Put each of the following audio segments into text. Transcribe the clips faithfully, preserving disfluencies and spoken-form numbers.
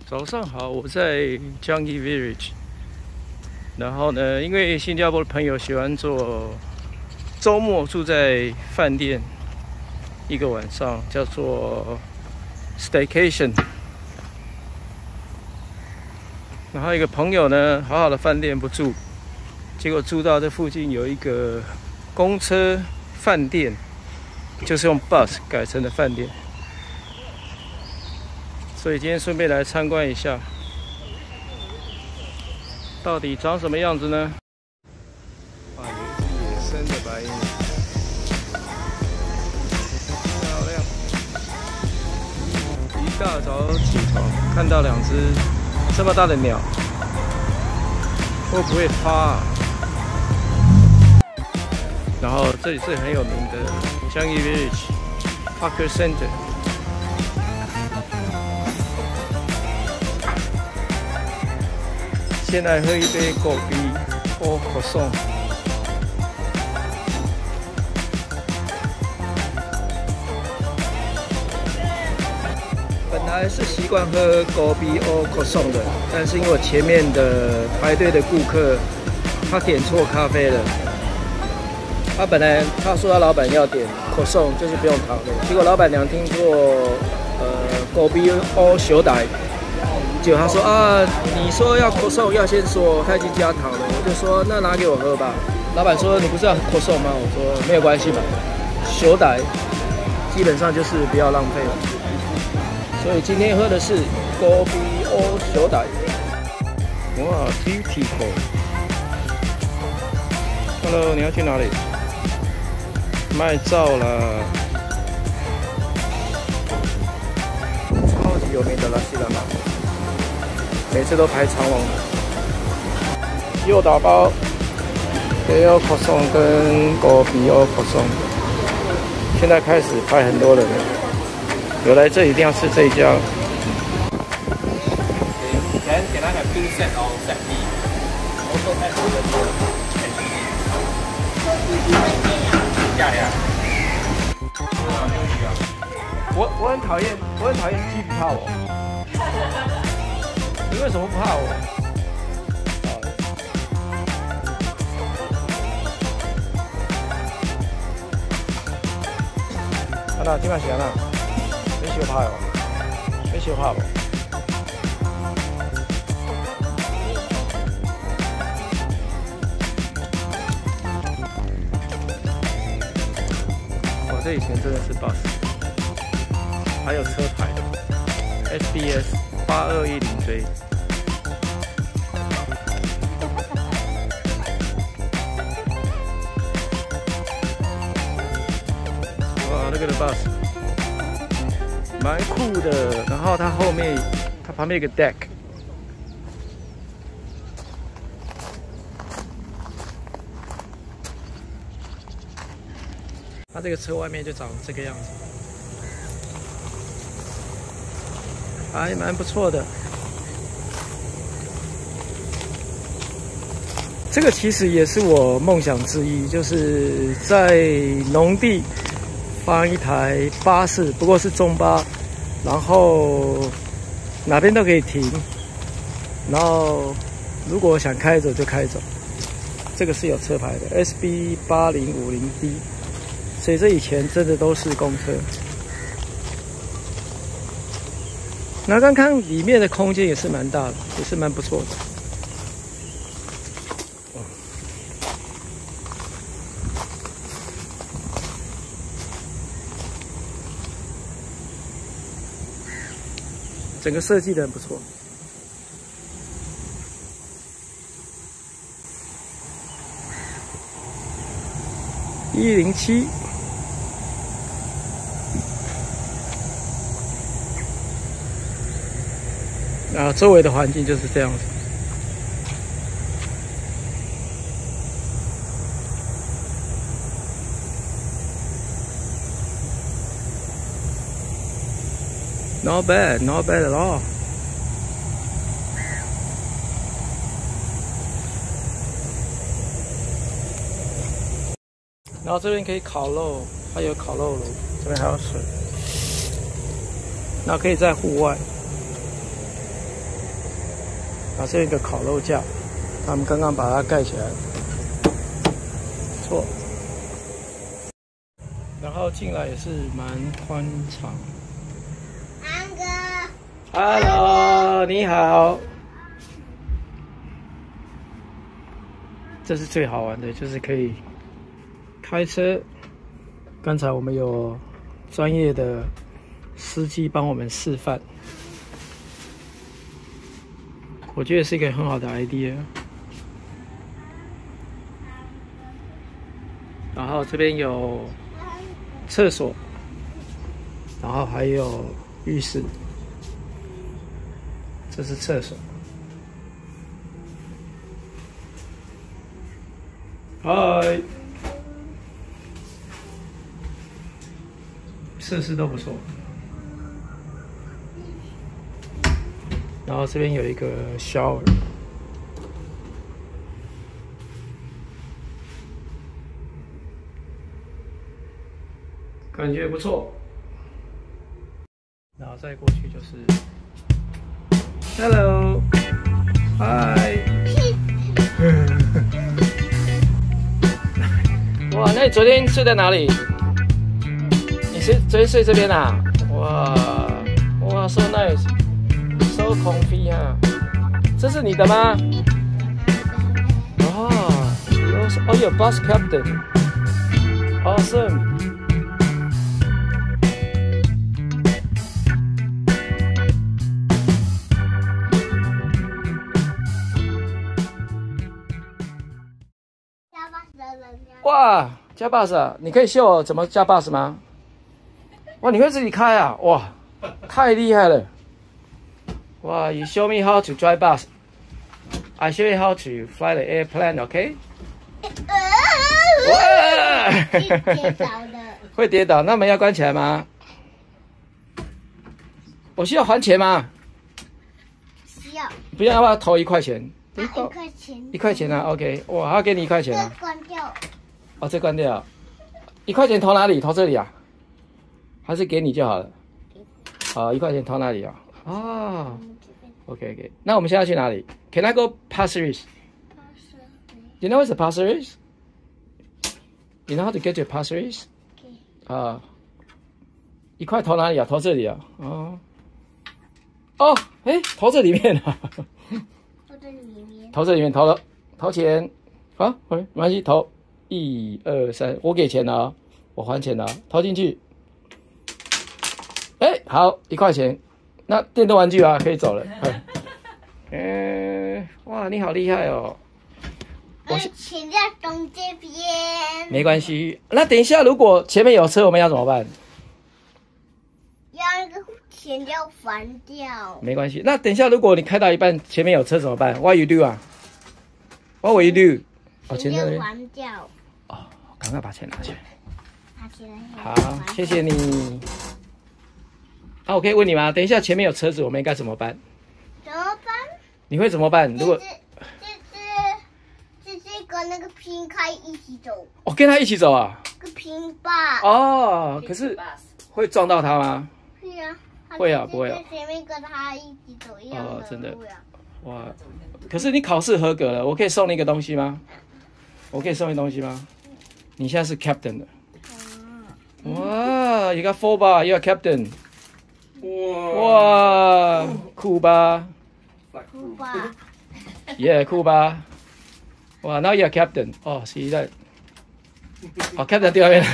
早上好，我在 Changi Village。然后呢，因为新加坡的朋友喜欢做周末住在饭店一个晚上，叫做 staycation。然后一个朋友呢，好好的饭店不住，结果住到这附近有一个公车饭店，就是用 bus 改成的饭店。所以今天顺便来参观一下，到底长什么样子呢？啊，有一只野生的白鹰，漂亮！一大早起床看到两只这么大的鸟，会不会发啊？然后这里是很有名的 Changi Village Hawker Center。先来喝一杯果啤或可颂。本来是习惯喝果啤或可颂的，但是因为我前面的排队的顾客他点错咖啡了。他本来他说他老板要点可颂，就是不用糖的，结果老板娘听过呃果啤或小奶。结果他说啊，你说要可颂要先说，他已经加糖了。我就说那拿给我喝吧。老板说你不是要可颂吗？我说没有关系嘛，小奶基本上就是不要浪费了。所以今天喝的是果啤或小奶。哇 ，beautiful。Hello， 你要去哪里？卖照啦。超级有名的拉西拉玛。每次都排长龙的，诱导包也有可颂跟果啤有可颂。现在开始排很多人了，有来这一定要吃这一家。Then can I have two set of set B? Also add to the meal and yeah yeah. 我我很讨厌，我很讨厌鸡皮怕我。你为什么不怕我？啊那今晚是安那？你小怕哦？你小怕无？哇，这以前真的是 bus， 还有车牌的 S B S 八二一零 J。那个的 bus 蛮酷的，然后它后面它旁边有个 deck， 它这个车外面就长这个样子，还蛮不错的。这个其实也是我梦想之一，就是在农地放一台巴士，不过是中巴，然后哪边都可以停，然后如果想开走就开走。这个是有车牌的 S B 八零五零 D， 所以这以前真的都是公车。那刚刚里面的空间也是蛮大的，也是蛮不错的。整个设计的很不错。一零七，然后周围的环境就是这样子。Not bad, not bad at all. 然后这边可以烤肉，还有烤肉炉，这边还有水。那可以在户外。 啊，这一个烤肉架，他们刚刚把它盖起来，错。然后进来也是蛮宽敞。 安哥 ，Hello， 你好。这是最好玩的，就是可以开车。刚才我们有专业的司机帮我们示范。 我觉得是一个很好的 idea。然后这边有厕所，然后还有浴室。这是厕所。嗨，设施都不错。 然后这边有一个 shower， 感觉不错。然后再过去就是 ，Hello， 嗨。哇，那你昨天睡在哪里？你睡昨天睡这边啊？哇，哇 ，so nice。So comfy 啊！这是你的吗？哦，哦，有 bus captain，awesome。哇，加 bus 啊！你可以秀我怎么加 bus 吗？哇，你会自己开啊？哇，太厉害了！ 哇 ，You show me how to drive bus. I show you how to fly the airplane, OK? 哇！ 跌倒的。 会跌倒，那门要关起来吗？我需要还钱吗？ 需要。 不要，要不要投一块钱？ 一块钱。一块钱啊 ，OK。我还要给你一块钱啊。 这关掉。 哦，这关掉。一块钱投哪里？投这里啊？还是给你就好了？好，一块钱投哪里啊？哦。 OK OK， 那我们现在去哪里 ？Can I go Pasir Ris? You know what's the Pasir Ris? You know how to get to Pasir Ris? 啊，一块投哪里啊？投这里啊？哦，哦，哎，投这里面啊？ 投这里面。 投这里面，投了，投钱。好，没没关系，投一二三，我给钱了啊，我还钱了，投进去。哎，好，一块钱。 那电动玩具啊，可以走了。嗯、呃，哇，你好厉害哦！ 我钱在东这边。 没关系。那等一下，如果前面有车，我们要怎么办？ 要那个钱要还掉。 没关系。那等一下，如果你开到一半，前面有车怎么办 ？What you do 啊 ？What will you do？ 哦， 钱要还掉。 哦，赶快把钱拿去。 拿起来。 好，谢谢你。 那、啊、我可以问你吗？等一下前面有车子，我们应该怎么办？ 怎么办？ 你会怎么办？如果这这这这个那个拼开一起走。 我、哦、跟他一起走啊？ 个拼吧。 哦，可是会撞到他吗？ 会啊。 会啊，不会啊。 前面跟他一起走一样的路、啊。哦， 真的。哇！可是你考试合格了，我可以送你一个东西吗？我可以送你东西吗？你现在是 captain 的。嗯、哇 ，You got four bar, you are captain。 哇，酷吧？ 酷吧？ 耶，酷吧？哇 ，Now you're captain。哦，现在，哦 ，captain 第二边。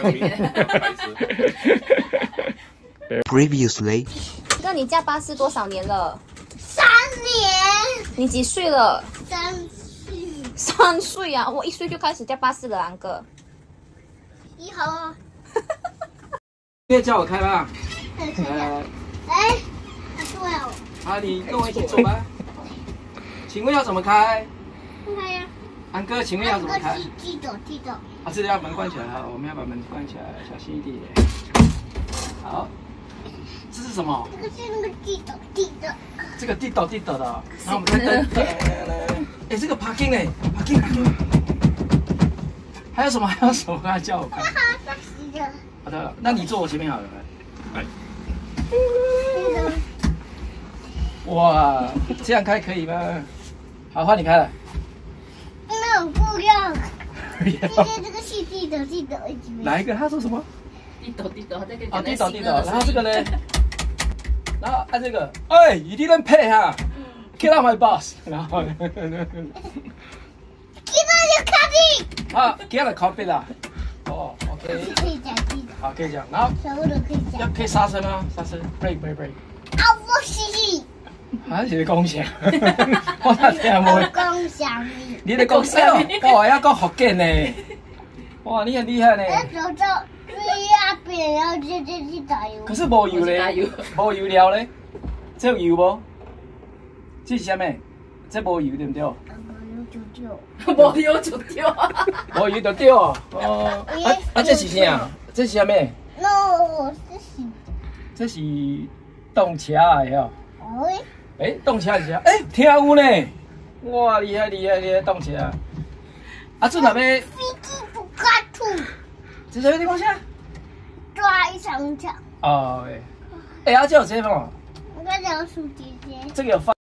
Previously， 那你驾巴士多少年了？ 三年。 你几岁了？ 三岁。 三岁啊！我一岁就开始驾巴士了，安哥。 你好啊。 可以叫我开吗？ 呃，哎，对哦。 啊，你跟我一起坐吧。请问要怎么开？ 开呀。 安哥，请问要怎么开？ 记走，记走。 啊，这里要门关起来啊，我们要把门关起来，小心一点。好，这是什么？ 这个是那个地斗地的。 这个地斗地斗的，然后我们开灯。哎，这个 parking 呢 ？parking parking。还有什么？还有什么？刚才叫我开。好的，那你坐我前面好了。来。 哇，这样开可以吗？好，换你开了。 那我不要。今天这个是地斗地斗一直没。 哪一个？他说什么？ 地斗地斗，这个啊，地斗地斗。然后这个呢？然后按这个，哎，一定能配哈。Get out my boss。然后。Get out your copy。 啊 ，Get out copy 啦。哦 ，OK。 可以讲地斗。 好，可以讲。然后。 所有的可以讲。 要可以刹车吗？刹车 ，break break break。 啊，我是。 啊，是讲啥？我哪听无？ 讲啥物？ 你咧讲啥？我还要讲福建呢。哇，你很厉害呢。 那走走，对呀，别要这这去打油。 可是无油咧，无油了咧，这有油无？这是啥物？这无油对不对？ 无油就丢。 无油就丢。 无油就丢哦。哦。啊啊，这是啥？这是啥物 ？No， 这是。 这是动车的哦。 哎。 哎，动车是啥？哎，听有呢。哇，厉害厉害厉害，动车。啊，这哪边？ 飞机不卡住。 这什么地方下？ 抓一长枪。 哦，哎，哎，啊，这有这个吗？ 我刚讲鼠姐姐。 这个有放。